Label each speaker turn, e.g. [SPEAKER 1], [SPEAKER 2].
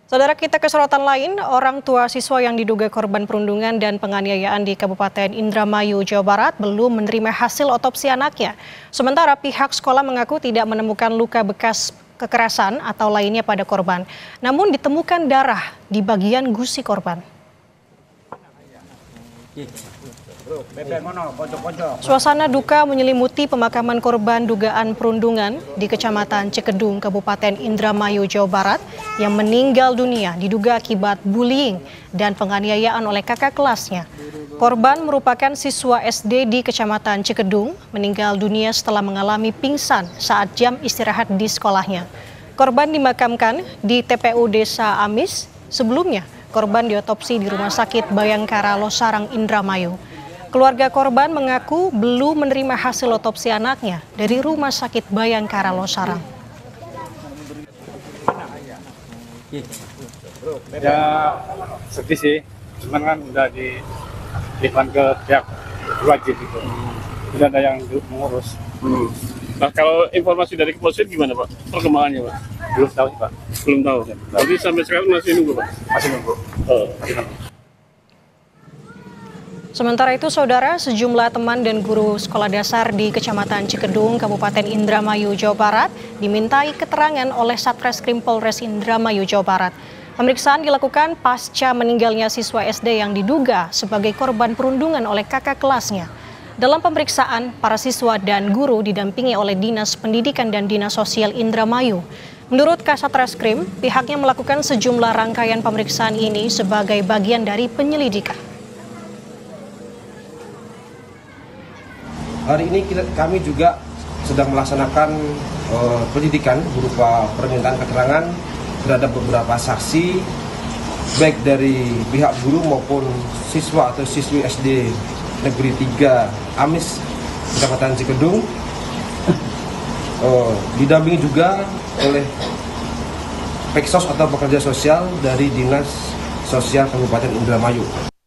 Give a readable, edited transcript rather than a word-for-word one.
[SPEAKER 1] Saudara, kita ke sorotan lain, orang tua siswa yang diduga korban perundungan dan penganiayaan di Kabupaten Indramayu, Jawa Barat belum menerima hasil otopsi anaknya. Sementara pihak sekolah mengaku tidak menemukan luka bekas kekerasan atau lainnya pada korban. Namun ditemukan darah di bagian gusi korban. Suasana duka menyelimuti pemakaman korban dugaan perundungan di Kecamatan Cikedung, Kabupaten Indramayu, Jawa Barat yang meninggal dunia diduga akibat bullying dan penganiayaan oleh kakak kelasnya. Korban merupakan siswa SD di Kecamatan Cikedung, meninggal dunia setelah mengalami pingsan saat jam istirahat di sekolahnya. Korban dimakamkan di TPU Desa Amis. Sebelumnya, korban diotopsi di Rumah Sakit Bayangkara Losarang, Indramayu. Keluarga korban mengaku belum menerima hasil otopsi anaknya dari Rumah Sakit Bayangkara Losarang.
[SPEAKER 2] Ya sedih sih, cuman kan udah dilimpahkan ke pihak wajib itu. Tidak ada yang mengurus.
[SPEAKER 3] Nah, kalau informasi dari kepolisian gimana, Pak? Perkembangannya, Pak?
[SPEAKER 2] Belum tahu, Pak.
[SPEAKER 3] Belum tahu. Jadi sampai sekarang masih nunggu, Pak?
[SPEAKER 2] Masih nunggu.
[SPEAKER 1] Sementara itu, saudara, sejumlah teman dan guru sekolah dasar di Kecamatan Cikedung, Kabupaten Indramayu, Jawa Barat, dimintai keterangan oleh Satreskrim Polres Indramayu, Jawa Barat. Pemeriksaan dilakukan pasca meninggalnya siswa SD yang diduga sebagai korban perundungan oleh kakak kelasnya. Dalam pemeriksaan, para siswa dan guru didampingi oleh Dinas Pendidikan dan Dinas Sosial Indramayu. Menurut Kasat Reskrim, pihaknya melakukan sejumlah rangkaian pemeriksaan ini sebagai bagian dari penyelidikan.
[SPEAKER 4] Hari ini kami juga sedang melaksanakan penyidikan berupa permintaan keterangan terhadap beberapa saksi, baik dari pihak guru maupun siswa atau siswi SD Negeri 3 Amis, Kecamatan Cikedung. Didampingi juga oleh Peksos atau pekerja sosial dari Dinas Sosial Kabupaten Indramayu.